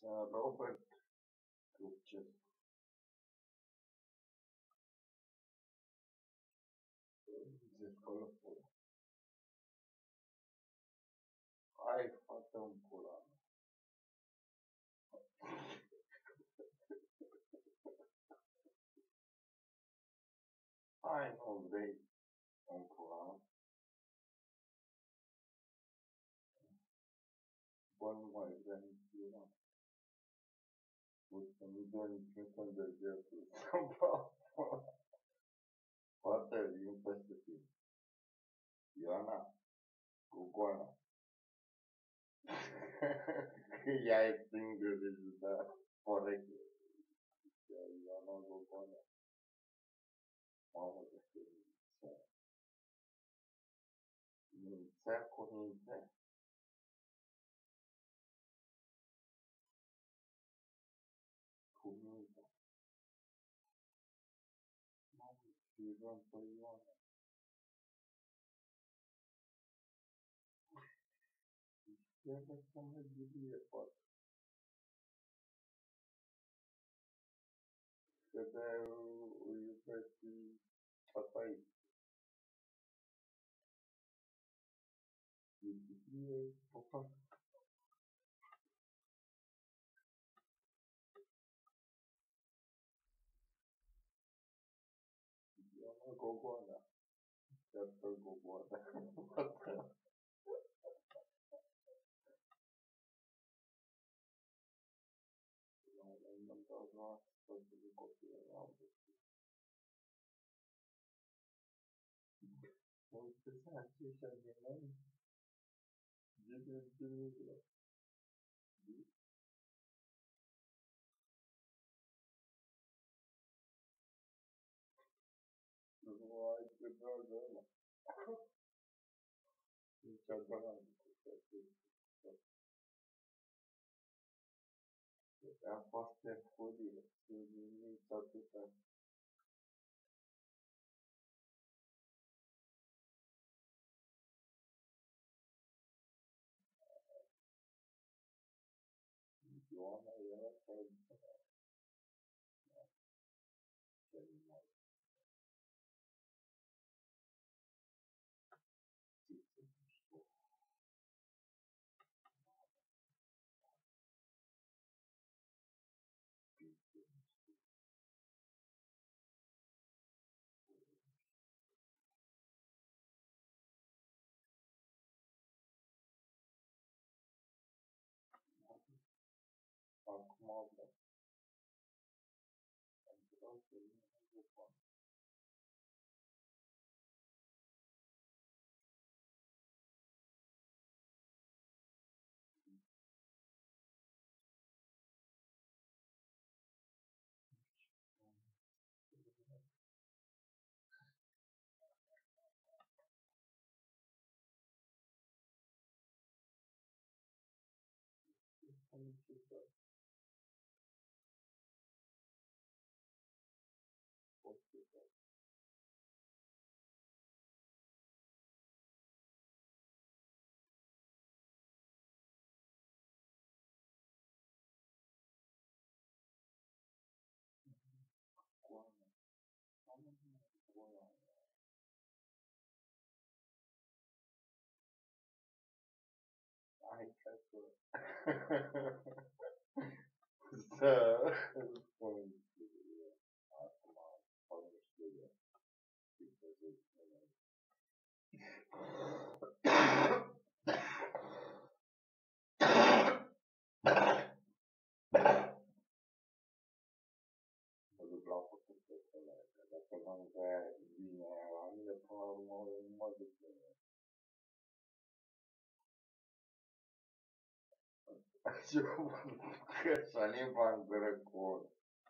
Robert Trubcev. Acolo pula. Hai, fată în pula mea. Hai, nu vrei în pula mea. Bă, nu mai vrea nici eu. Uite, nu dă niciun fel de gestul să-mi fac pula. Poate vin peste tine. Ioana, Gogoana. Ea e singurul, da, poreche. Ioana Gogoana. Mamă, de ce mințea. Mințea cu mințea. Cu mințea. Mamă, scrivăm pe Ioana. Trebuie să mă ghilie, poate. Că de o iubesc papai. Ghilie, papa. Ioana Gogoana. Iată Gogoana. Nu-mi dau noastră de copii erau. Mă uitesc la aceștia din noi. Ghilie. Nu ai ce dragă ăla. Nici adevărat. A fost pe furie. Nici atâta. Ioana era ca cel mai țiță mișto. Acum vreau să vin în Europa. Am încercat. Pot să fac. Coana. Am coana. Hai ca să... Să spun. Acum fac nu știu eu. Și să zic. Mă duc la făcut ăla. Dacă nu vrea bine la mine, până la urmă mă duc bine. Că să-mi fac drăcul.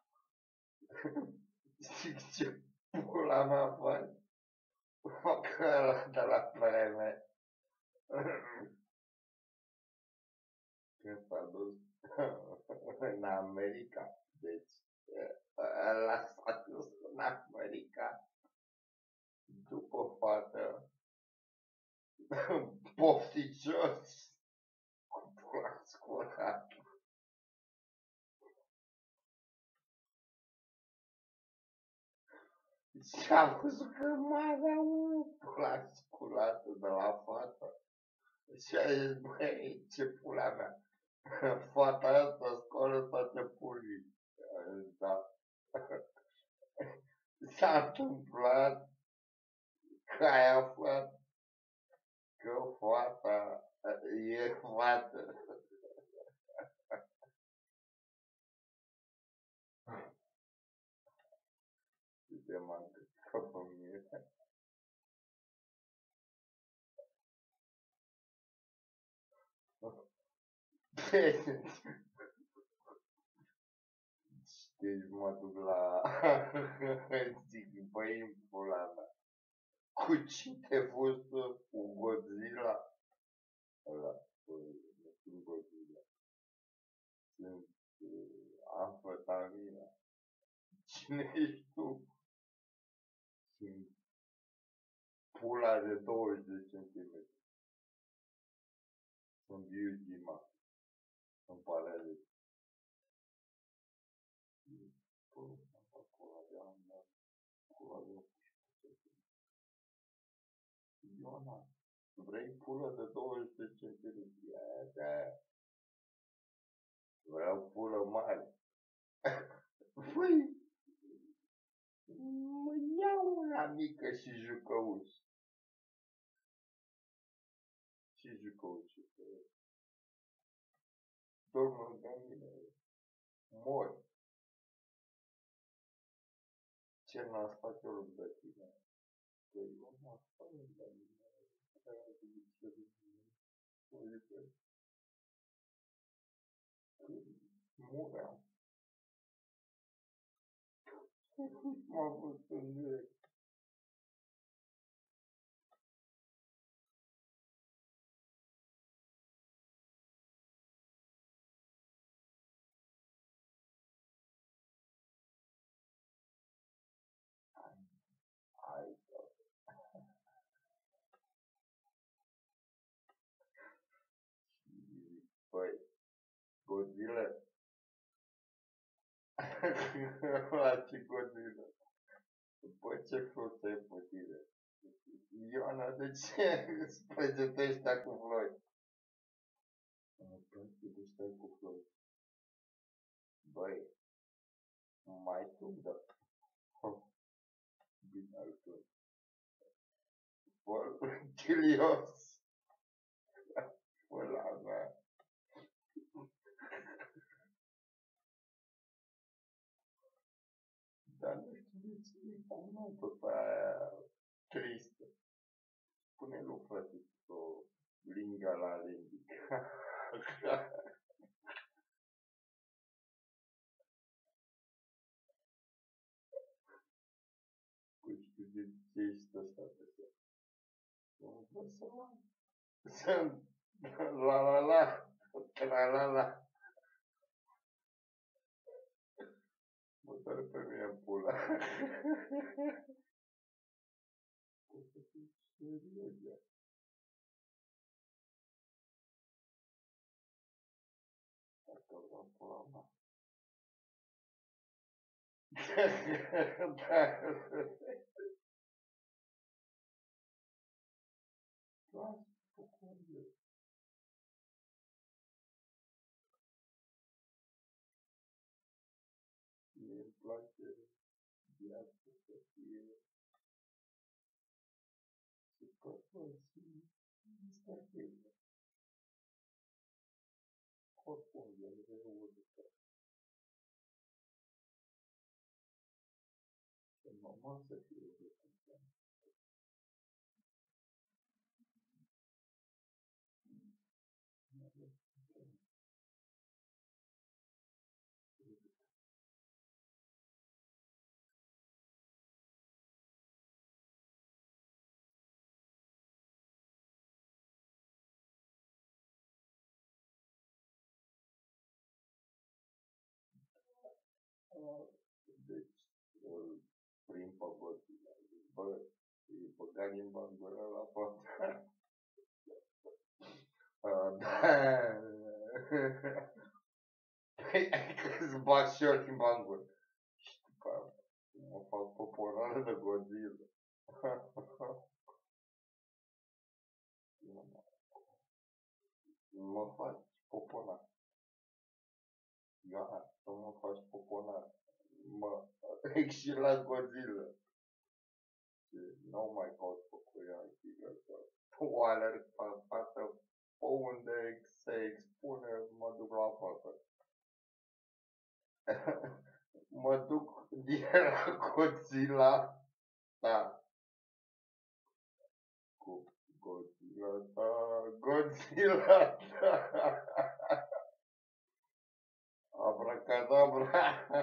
Zic ce pula mea faci? Fac ăla de la vreme. Când s-a dus în America. Deci ăla s-a dus în America. După fată. Pofticios. Cu pula scurată. Și am văzut că mai avea un pula sculată de la fată. Și a zis, băi, ce pula mea. Fata asta scoală toate pulii. Da. S-a întâmplat că ai aflat că fata e fată. Și te m-am încăcat pe mine. Deci mă duc la... Zic, băi, în pula mea. Cu cine fost cu Godzilla? Ăla, nu sunt Godzilla. Sunt amfetamina. Cine ești tu? Sunt pula de 20 de centimetri. Sunt Yujima. Îmi pare rău. Iona, vrei pulă de 20 de centimetri? Da. Vreau pulă mare. Păi, mă iau una mică și jucăuș. Și jucăuș. Dorm lângă mine. Mori. Ce n-am stat eu lângă tine? Păi, eu n-am stat lângă mine. Muream. M-a văzut în direct. Hai, băi, Godzilla. La ce Godzilla? Bă, ce fruț ai pe tine? Ioana, de ce îți prezentești cu flori? Îmi place de stai cu flori. Băi, mai tundă. Bine al tău. Bă, chilios. Pula mea. Dar nu știu de ce e calmată pe aia tristă. Spune lui frate o linga la linga. Cu știu de ce ești ăsta pe ea. Nu pot să am. Sunt la la la, la la la. Mă doare pe mine în pula. O să fiu serios. Dacă vreau pula mea. Da. Mie îmi place viața să fie super și stabilă. Oricum, el reușește. Și normal să fie reușește. Deci, îl prind pe Godzilla. Zic, bă, îi băga limba în gură la fata. Da. Păi, adică îți bag și eu limba în gură. Și după aia mă fac poporare de Godzilla. Mă faci poponar. Ioana, tu mă faci poponar. Mă exilat Godzilla. Nu mai pot făcuia tu alerg pe față, pe unde se expune, mă duc la față. Mă duc direct la Godzilla, da. Cu Godzilla, da, Godzilla, da. Abracadabra.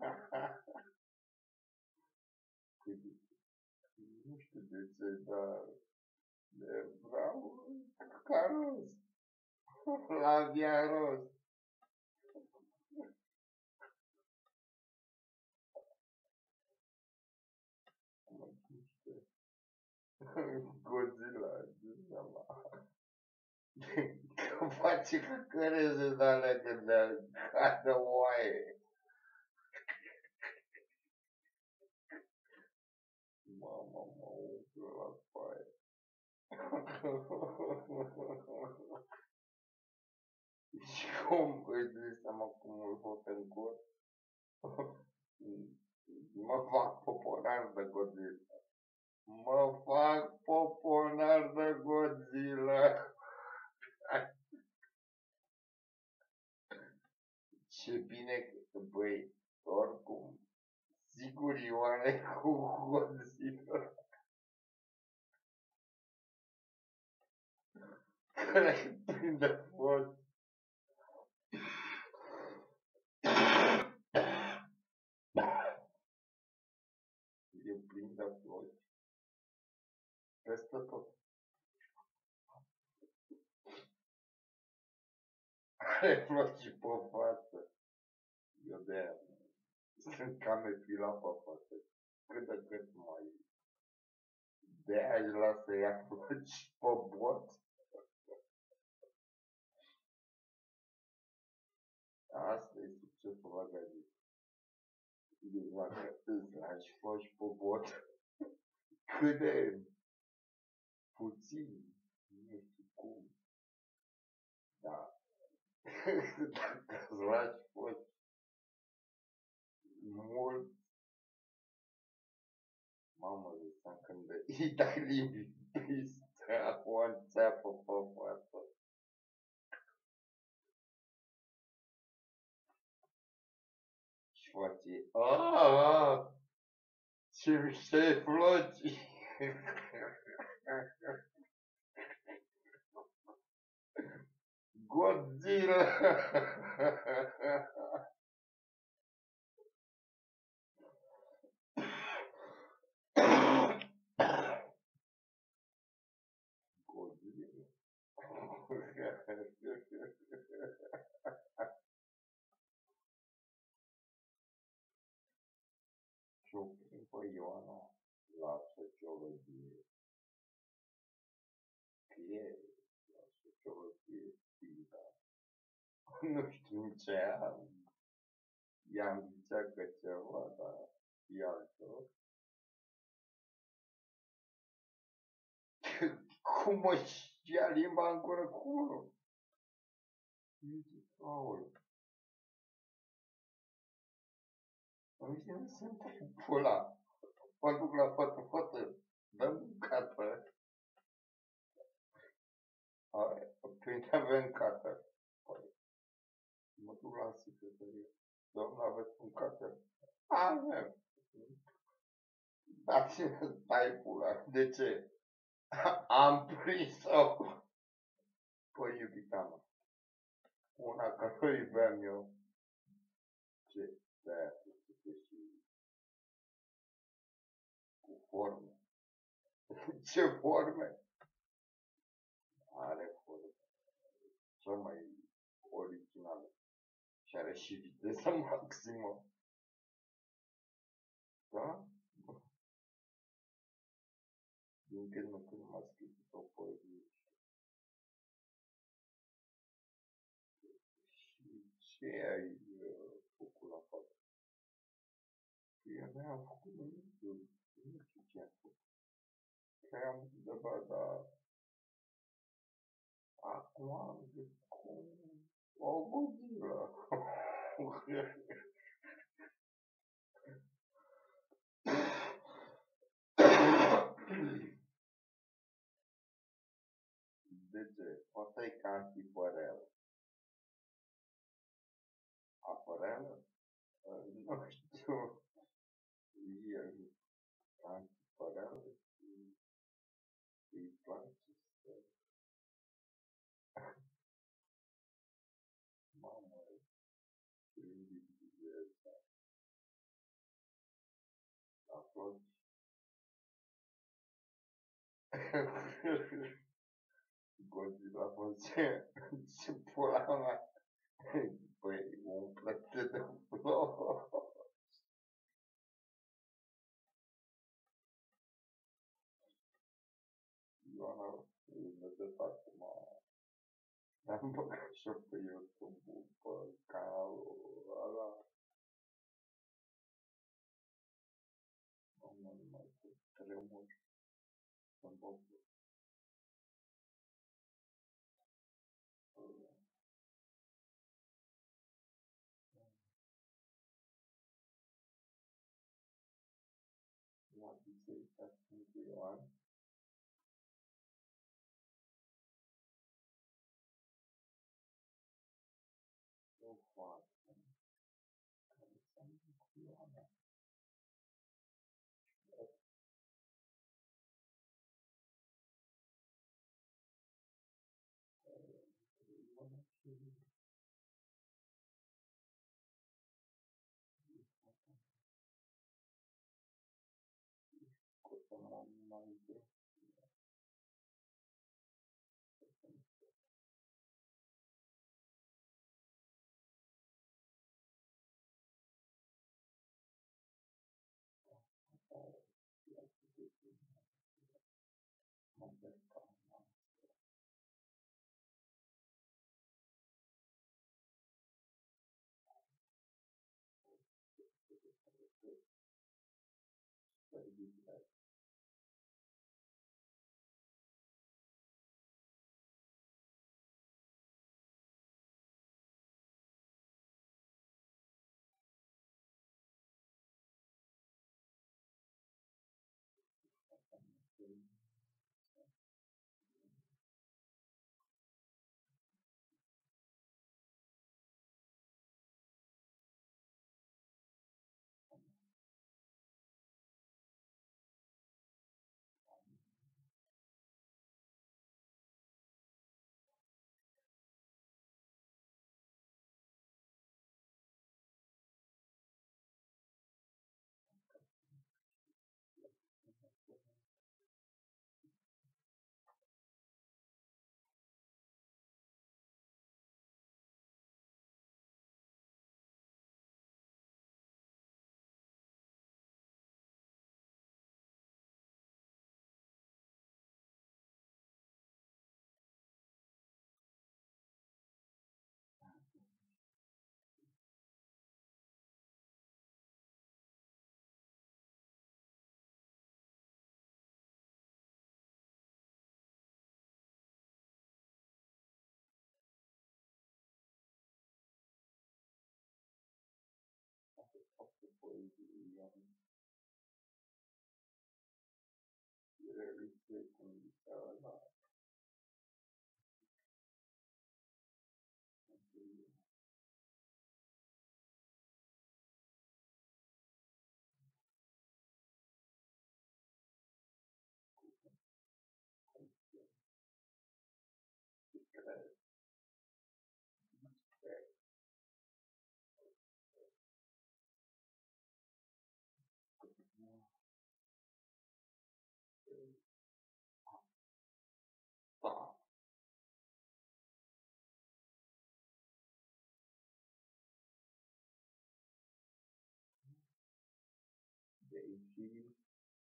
Nu știu de ce, dar vreau ca roz. Flavia roz. Godzilla, că face căcăreze de alea când cadă oaie. Mama, mă umplă la paie. Și cum îți dai seama cum îl făc în cur? Mă fac poponar de Godzilla. Mă fac poponar de Godzilla. Ce bine că, băi, oricum, sigur Ioane cu Godzilla. Care prinde foc. E plin de flori. Peste tot. Are flori și pe față. Eu de-aia sunt cam epilat pe față. Cât de cât mai. De-aia își lasă ea flori și pe bot. Asta e succesul la gazic. Deci dacă îți lași flori și pe bot, cât de puțin, nu știu cum, da. Dacă îți lași flori mult, mamă, ziceam când îi dai limbi pistă, o înțeapă pe față. Și face, aaa, ce mișto e Floci! Godzilla! Godzilla! Și-o prind pe Ioana la sociologie. Scrie la sociologie fizică. Nu știu ce am. I-am zicea că ceva, dar e altceva. Cum mă ia limba în gură cu unul? Aoleu. Îmi vine să întreb pula. Mă duc la fată, dă mâncată. Păi avem cată. Mă duc la secretărie. Doamne, aveți mâncată? Avem. Dar cine stai pula? De ce? Am prins-o. Păi, iubita mea. Una că nu iubeam eu. Ce? De-aia să și cu forme. Ce forme? Are forme. Cea mai originală. Și are și viteză maximă. Da? Din când în când m-a scris o poezie. Și ce ai făcut la față? não, muito tempo. Quero trabalhar com o Godzilla. DJ, posso ir cá aqui por ela? Ah, por ela? Não estou. Ia cá aqui por ela e plantas. Mamãe, a flor. Godzilla você se pular lá. Foi um prato da flor. Igual você faz uma. Dá uma caixa para eu tomar para calo. Olha lá. Vamos lá. Teremos. Vamos lá. Dizer que está tranquilo. Eu faço. Depois ele ser com ela. Tá, desde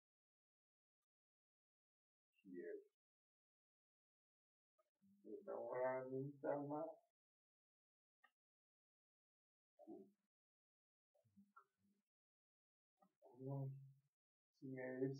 que então a mim tá uma não tinha esse.